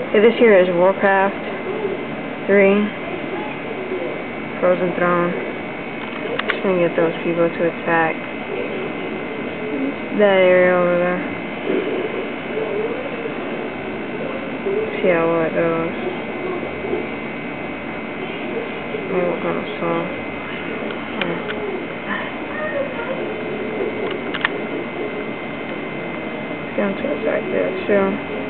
Okay, this here is WarCraft 3 Frozen Throne. Just gonna get those people to attack that area over there. See how well it goes. Maybe we're gonna solve. Let's get him to attack there too.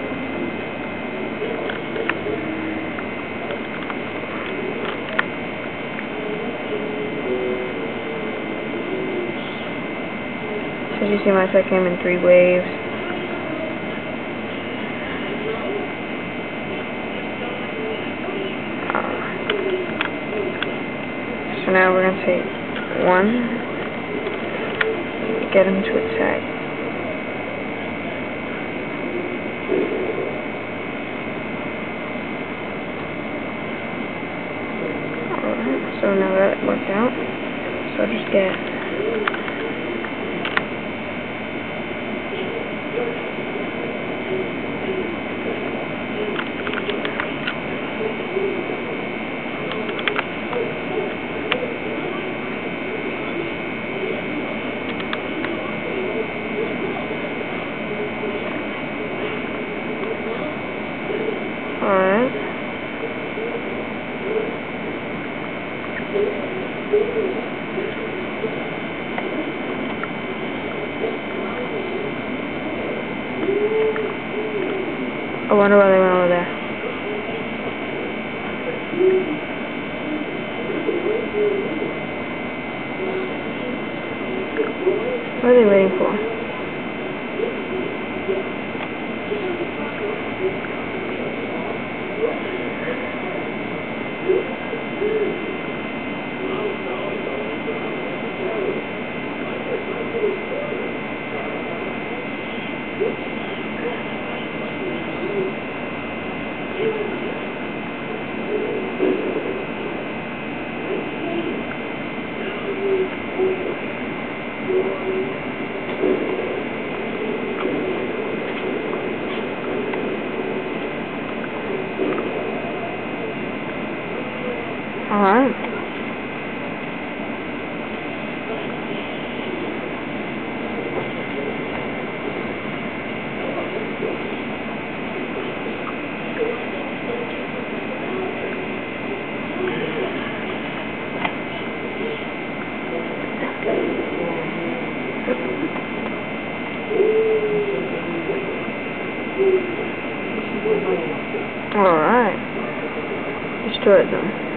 As you see, my attack came in 3 waves. So now we're gonna take 1, get him to attack. Alright, so now that worked out. So I'll just get alright. I wonder why they went over there. What are they waiting for? Alright. Alright. Destroyed them.